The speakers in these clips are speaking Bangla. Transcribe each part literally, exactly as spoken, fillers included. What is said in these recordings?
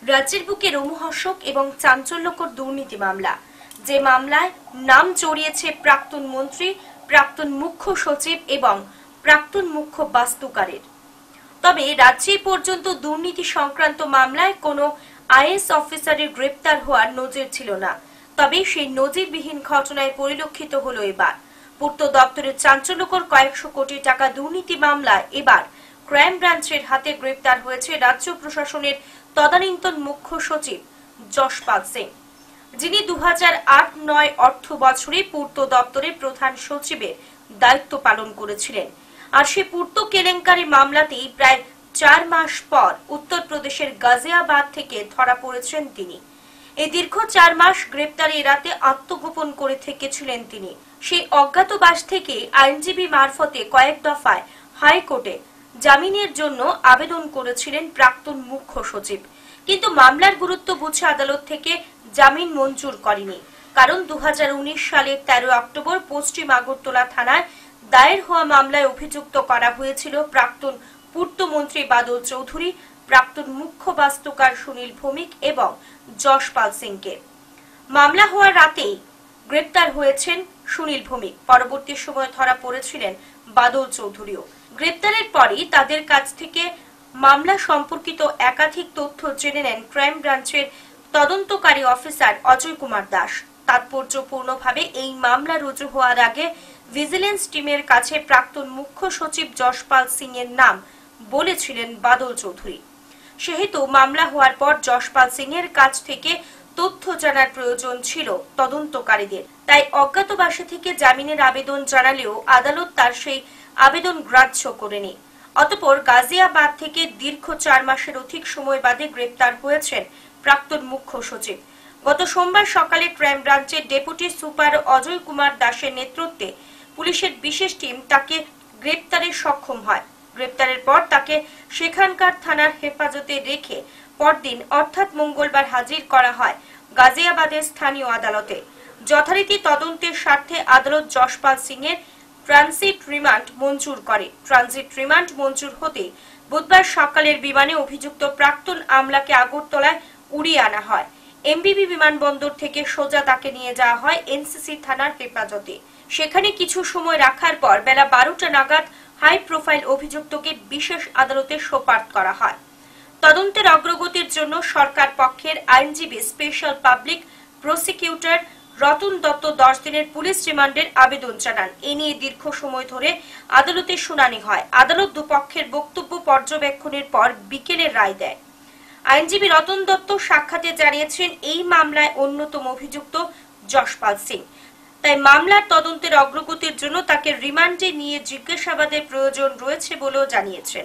রাজ্যের বুকে রোমহর্ষক এবং চাঞ্চল্যকর দুর্নীতি মামলা, যে মামলায় নাম জড়িয়েছে প্রাক্তন মন্ত্রী, প্রাক্তন মুখ্য সচিব এবং প্রাক্তন মুখ্য বাস্তুকারের। তবে রাজ্যে পর্যন্ত দুর্নীতি সংক্রান্ত মামলায় কোনো আইএএস অফিসারের গ্রেপ্তার হওয়ার নজির ছিল না। তবে সেই নজিরবিহীন ঘটনায় পরিলক্ষিত হলো এবার পূর্ত দপ্তরের চাঞ্চল্যকর কয়েকশো কোটি টাকা দুর্নীতি মামলায় এবার ক্রাইম ব্রাঞ্চের হাতে গ্রেপ্তার হয়েছে রাজ্য প্রশাসনের তদানীন্তন মুখ্য সচিব যশপাল সিং, যিনি দু হাজার আট নয় অর্থ বছরে পূর্ত দপ্তরের প্রধান সচিবের দায়িত্ব পালন করেছিলেন। আর সে পূর্ত কেলেঙ্কারি মামলাতেই প্রায় চার মাস পর উত্তরপ্রদেশের গাজিয়াবাদ থেকে ধরা পড়েছেন তিনি। এই দীর্ঘ চার মাস গ্রেপ্তারি এড়াতে আত্মগোপন করে থেকেছিলেন তিনি। সেই অজ্ঞাতবাস থেকে আইনজীবী মারফতে কয়েক দফায় হাইকোর্টে জামিনের জন্য আবেদন করেছিলেন প্রাক্তন মুখ্য সচিব, কিন্তু মামলার গুরুত্ব বুঝে আদালত থেকে জামিন মঞ্জুর করেনি। কারণ দু হাজার উনিশ সালের তেরো অক্টোবর পশ্চিম আগরতলা থানায় দায়ের হওয়া মামলায় অভিযুক্ত করা হয়েছিল প্রাক্তন পূর্তমন্ত্রী বাদল চৌধুরী, প্রাক্তন মুখ্য বাস্তুকার সুনীল ভৌমিক এবং যশপাল সিংকে। মামলা হওয়ার রাতেই গ্রেপ্তার হয়েছেন সুনীল ভৌমিক। পরবর্তী সময় ধরা পড়েছিলেন বাদল চৌধুরীও। গ্রেপ্তারের পরই তাদের কাছ থেকে মামলা সম্পর্কিত একাধিক তথ্য জেনে নেন ক্রাইম ব্রাঞ্চের তদন্তকারী অফিসার অজয় কুমার দাস। তাৎপর্যপূর্ণভাবে এই মামলা রুজু হওয়ার আগে ভিজিলেন্স টিমের কাছে প্রাক্তন মুখ্য সচিব যশপাল সিং এর নাম বলেছিলেন বাদল চৌধুরী। সেহেতু মামলা হওয়ার পর যশপাল সিং এর কাছ থেকে তথ্য জানার প্রয়োজন ছিল তদন্তকারীদের। তাই অজ্ঞাতবাসী থেকে জামিনের আবেদন জানালেও আদালত তার সেই আবেদন গ্রাহ্য করেনি। অতঃপর গাজিয়াবাদ থেকে দীর্ঘ চার মাসের অধিক সময় বাদে গ্রেপ্তার হয়েছেন প্রাক্তন মুখ্য সচিব। গত সোমবার সকালে ক্রাইম ব্রাঞ্চের ডেপুটি সুপার অজয় কুমার দাসের নেতৃত্বে পুলিশের বিশেষ টিম তাকে গ্রেপ্তারে সক্ষম হয়। গ্রেপ্তারের পর তাকে সেখানকার থানার হেফাজতে রেখে পরদিন অর্থাৎ মঙ্গলবার হাজির করা হয় গাজিয়াবাদের স্থানীয় আদালতে। যথারীতি তদন্তের স্বার্থে আদালত যশপাল সিং এর ট্রানজিট রিমান্ড মঞ্জুর করে। ট্রানজিট রিমান্ড মঞ্জুর হতে বুধবার সকালের বিমানে অভিযুক্ত প্রাক্তন আমলাকে আগরতলায় উড়িয়ে আনা হয়। এমবিবি বিমানবন্দর থেকে সোজা তাকে নিয়ে যাওয়া হয় এনসিসি থানার হেফাজতে। সেখানে কিছু সময় রাখার পর বেলা বারোটা নাগাদ হাই প্রোফাইল অভিযুক্তকে বিশেষ আদালতে সোপর্দ করা হয়। তদন্তের অগ্রগতির জন্য সরকার পক্ষের আইনজীবী special public prosecutor Ratan Dutta দশ দিনের পুলিশ রিমান্ডের আবেদন জানান। এ নিয়ে দীর্ঘ সময় ধরে আদালতে শুনানি হয়। আদালত দুপক্ষের বক্তব্য পর্যবেক্ষণের পর বিকেলে রায় দেয়। আইনজীবী রতন দত্ত সাক্ষাতে জানিয়েছেন এই মামলায় অন্যতম অভিযুক্ত যশপাল সিং। তাই মামলার তদন্তের অগ্রগতির জন্য তাকে রিমান্ডে নিয়ে জিজ্ঞাসাবাদের প্রয়োজন রয়েছে বলেও জানিয়েছেন।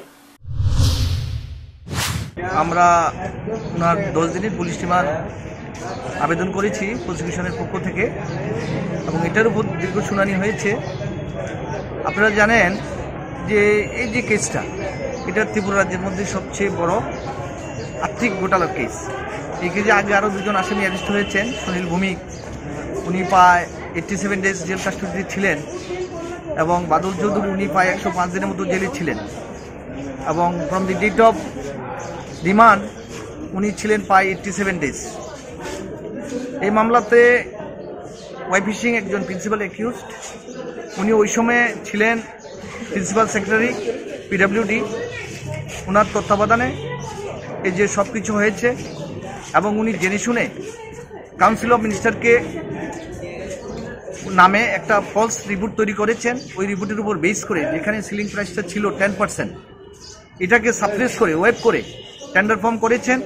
আমরা ওনার দশ দিনের পুলিশ রিমান্ড আবেদন করেছি প্রসিকিউশনের পক্ষ থেকে এবং এটার উপর দীর্ঘ শুনানি হয়েছে। আপনারা জানেন যে এই যে কেসটা, এটা ত্রিপুরা রাজ্যের মধ্যে সবচেয়ে বড় আর্থিক ঘোটালার কেস। এই কেসে আগে আরও দুজন আসামি অ্যারেস্ট হয়েছেন। সুনীল ভৌমিক, উনি প্রায় এইট্টি সেভেন ডেজ জেল কাস্টডিতে ছিলেন এবং বাদল চৌধুরী উনি প্রায় একশো পাঁচ দিনের মতো জেলে ছিলেন এবং from the date of remand উনি ছিলেন প্রায় এইট্টি সেভেন ডেজ। এই মামলাতে ওয়াইপি সিং একজন প্রিন্সিপাল অ্যাকিউজড। উনি ওই সময়ে ছিলেন প্রিন্সিপাল সেক্রেটারি পিডাব্লিউডি। ওনার তত্ত্বাবধানে এই যে সব কিছু হয়েছে এবং উনি জেনে শুনে কাউন্সিল অফ মিনিস্টারকে নামে একটা ফলস রিপোর্ট তৈরি করেছেন। ওই রিপোর্টের উপর বেস করে যেখানে সিলিং প্রাইসটা ছিল টেন পার্সেন্ট, এটাকে সাপ্রেস করে ওয়েব করে টেন্ডার ফর্ম করেছেন।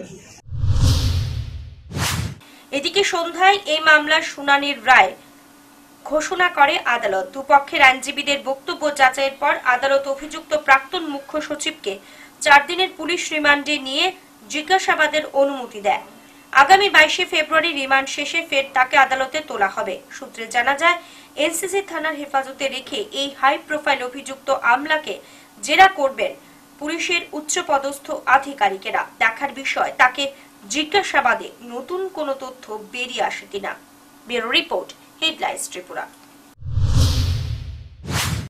এদিকে সন্ধ্যায় এই মামলার শুনানির রায় ঘোষণা করে আদালত। দুপক্ষের আইনজীবীদের বক্তব্য যাচাইয়ের পর আদালত অভিযুক্ত প্রাক্তন মুখ্য সচিবকে চার দিনের পুলিশ রিমান্ডে নিয়ে জিজ্ঞাসাবাদের অনুমতি দেয়। আগামী বাইশে ফেব্রুয়ারি রিমান্ড শেষে ফের তাকে আদালতে তোলা হবে। সূত্রে জানা যায়, এনসিসি থানার হেফাজতে রেখে এই হাই প্রোফাইল অভিযুক্ত আমলাকে জেরা করবেন পুলিশের উচ্চপদস্থ আধিকারিকেরা। দেখার বিষয় তাকে জিজ্ঞাসাবাদে নতুন কোনো তথ্য বেরিয়ে আসে কিনা। Bureau report, headlines Tripura.